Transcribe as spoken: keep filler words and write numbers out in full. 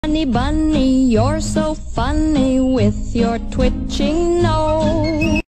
Bunny, bunny, you're so funny with your twitching nose.